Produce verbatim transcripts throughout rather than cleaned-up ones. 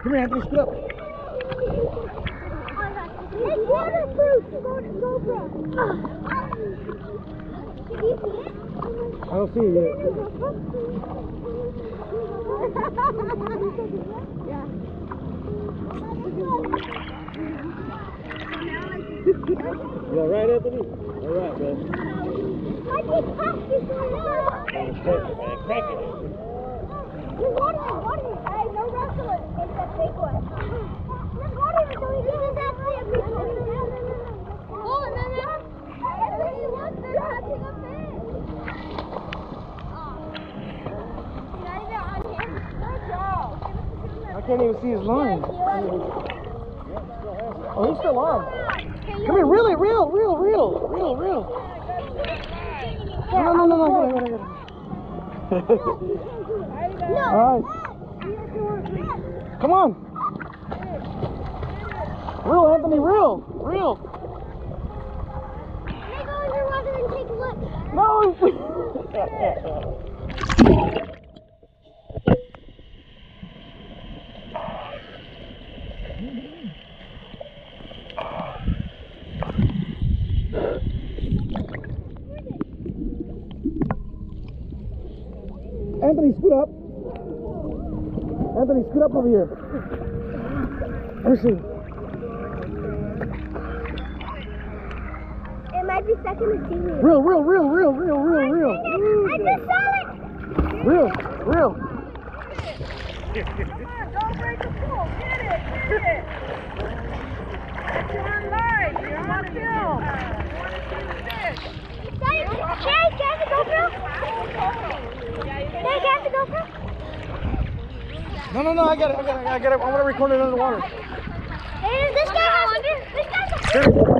Come here, Anthony, scoot up. It's waterproof. Go to GoPro. Did you see it? I don't see it yet. Yeah. You all right, Anthony? All right, man. I just passed this one out. Crank it, man. Crank it. There's water in, water in. Hey, no wrestling. It's a big one. There's water in, so he doesn't have to be a big one. Oh, no, no. Everybody wants they're catching a fish. Not even on him. Good job. I can't even see his line. Oh, he's still on. Come here, reel it, reel, reel, reel, reel, reel. No, no, no, no, no, get it, get it, get it. All right. Come on. Reel, Anthony, reel, reel. Can I go underwater and take a look? No. Anthony, scoot up. Anthony, scoot up over here. Let me see. It might be stuck in the sea. Reel, reel, reel, reel, reel, reel, reel. I just saw it. Reel, reel. Come on, don't break the pool. Get it, get it. You're on live. You're on film. You want to see the fish. Daddy, Jay, can I have the GoPro? Jay, can I have the GoPro? No, no, no, I got it, I got it, I got it. I want to record it underwater. Hey, this guy has it. This guy's a...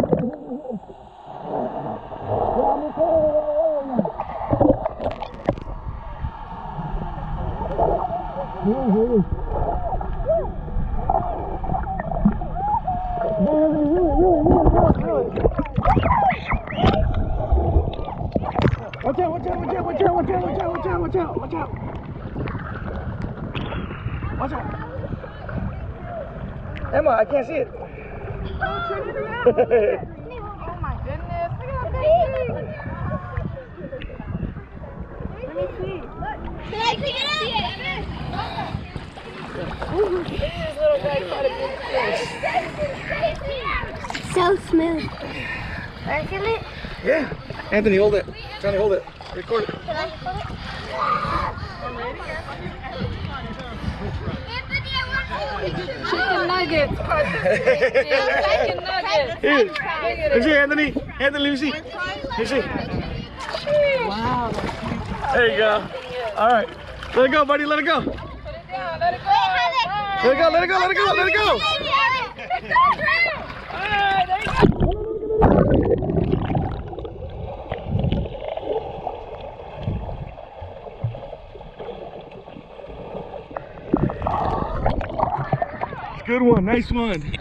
Watch out, watch out, watch out, watch out, watch out, watch out, watch out, watch out, watch out. Watch out. Emma, I can't see it. Oh, turn it around. Oh my goodness. Look at that big. Let me see. Look. Can I pick it up? This little guy caught a big fish. So smooth. Can I feel it? Yeah. Anthony, hold it. Johnny, hold it. Record it. Can I hold it? Chicken nuggets. Chicken nuggets. Here. Let me see, Anthony. Anthony, let me see. Let me see. Wow. There you go. All right. Let it go, buddy. Let it go. Put it down. Let it go. Let it go, let it go, let it go, let it go. All right, there you go. Good one. Nice one.